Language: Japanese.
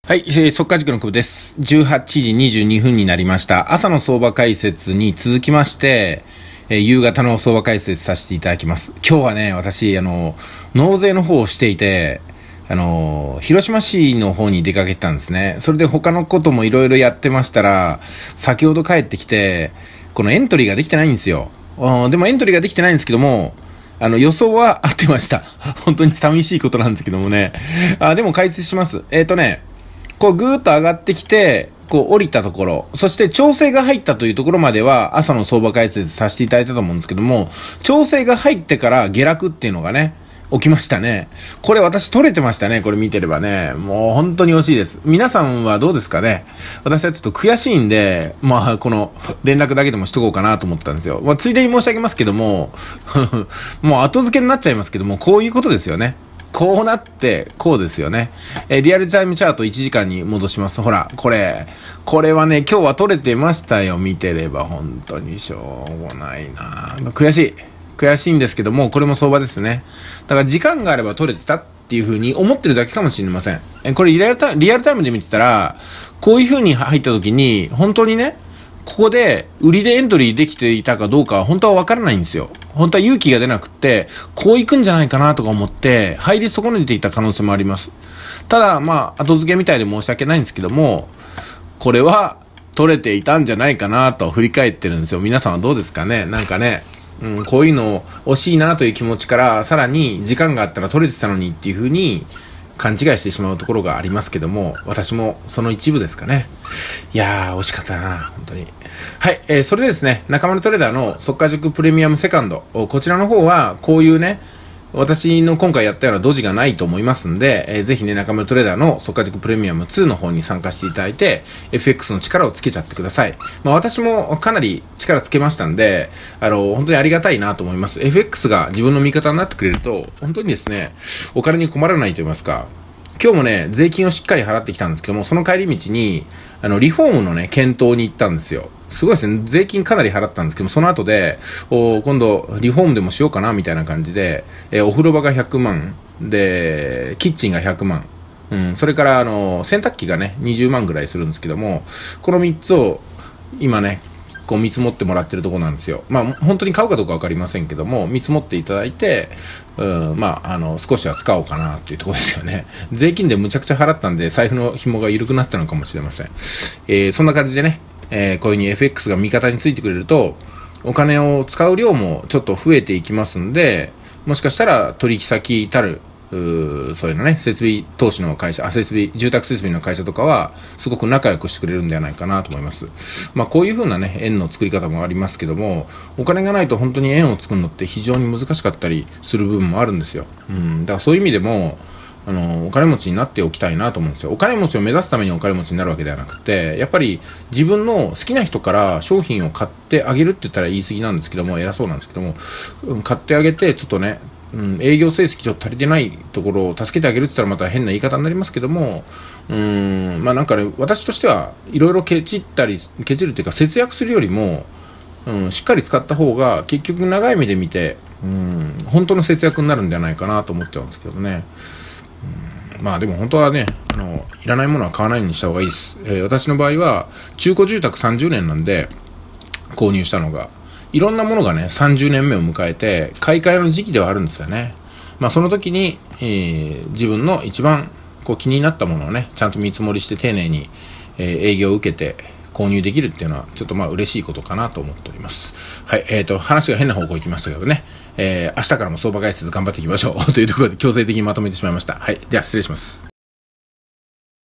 はい、速稼塾の久保です。18時22分になりました。朝の相場解説に続きまして、夕方の相場解説させていただきます。今日はね、私、納税の方をしていて、広島市の方に出かけてたんですね。それで他のこともいろいろやってましたら、先ほど帰ってきて、このエントリーができてないんですよ。でもエントリーができてないんですけども、予想は合ってました。本当に寂しいことなんですけどもね。でも解説します。こうぐーっと上がってきて、こう降りたところ、そして調整が入ったというところまでは朝の相場解説させていただいたと思うんですけども、調整が入ってから下落っていうのがね、起きましたね。これ私取れてましたね。これ見てればね。もう本当に惜しいです。皆さんはどうですかね。私はちょっと悔しいんで、この連絡だけでもしとこうかなと思ったんですよ。ついでに申し上げますけども、もう後付けになっちゃいますけども、こういうことですよね。こうなって、こうですよね。リアルタイムチャート1時間に戻します。ほら、これはね、今日は取れてましたよ。見てれば本当にしょうがないな。悔しいんですけども、これも相場ですね。だから時間があれば取れてたっていう風に思ってるだけかもしれません。これリアルタイムで見てたら、こういう風に入った時に、本当にね、ここで売りでエントリーできていたかどうかは本当はわからないんですよ。本当は勇気が出なくって、こう行くんじゃないかなとか思って、入り損ねていた可能性もあります。ただ、後付けみたいで申し訳ないんですけども、これは取れていたんじゃないかなと振り返ってるんですよ。皆さんはどうですかね。なんかね、こういうの惜しいなという気持ちから、さらに時間があったら取れてたのにっていう風に勘違いしてしまうところがありますけども、私もその一部ですかね。いやー、惜しかったな、本当に。はい、それでですね、中丸トレーダーの速稼塾プレミアムセカンド、こちらの方は、こういうね、私の今回やったようなドジがないと思いますんで、ぜひね、中丸トレーダーの速稼塾プレミアム2の方に参加していただいて、FX の力をつけちゃってください。私もかなり力つけましたんで、本当にありがたいなと思います。FX が自分の味方になってくれると、本当にですね、お金に困らないと言いますか、今日もね、税金をしっかり払ってきたんですけども、その帰り道に、リフォームのね、検討に行ったんですよ。すごいですね。税金かなり払ったんですけども、その後で、今度、リフォームでもしようかな、みたいな感じで、お風呂場が100万、で、キッチンが100万、それから、洗濯機がね、20万ぐらいするんですけども、この3つを、今ね、こう見積もってもらってるところなんですよ。本当に買うかどうか分かりませんけども、見積もっていただいて、少しは使おうかなっていうところですよね。税金でむちゃくちゃ払ったんで、財布の紐が緩くなったのかもしれません。そんな感じでね、こういう風に FX が味方についてくれると、お金を使う量もちょっと増えていきますんで、もしかしたら取引先たる、そういうのね、設備投資の会社、住宅設備の会社とかは、すごく仲良くしてくれるんではないかなと思います。こういう風なね、円の作り方もありますけども、お金がないと本当に円を作るのって非常に難しかったりする部分もあるんですよ。だからそういう意味でも、お金持ちになっておきたいなと思うんですよ。お金持ちを目指すためにお金持ちになるわけではなくて、やっぱり自分の好きな人から商品を買ってあげるって言ったら言い過ぎなんですけども、偉そうなんですけども、買ってあげて、ちょっとね、営業成績ちょっと足りてないところを助けてあげるって言ったらまた変な言い方になりますけども、なんかね、私としてはいろいろケチるっていうか節約するよりも、しっかり使った方が結局長い目で見て、本当の節約になるんじゃないかなと思っちゃうんですけどね。でも本当はね、いらないものは買わないようにした方がいいです。私の場合は中古住宅30年なんで購入したのが、いろんなものがね30年目を迎えて買い替えの時期ではあるんですよね。その時に、自分の一番こう気になったものをねちゃんと見積もりして丁寧に、営業を受けて購入できるっていうのはちょっと嬉しいことかなと思っております。はい、話が変な方向行きましたけどね、明日からも相場解説頑張っていきましょうというところで強制的にまとめてしまいました。はい、では失礼します。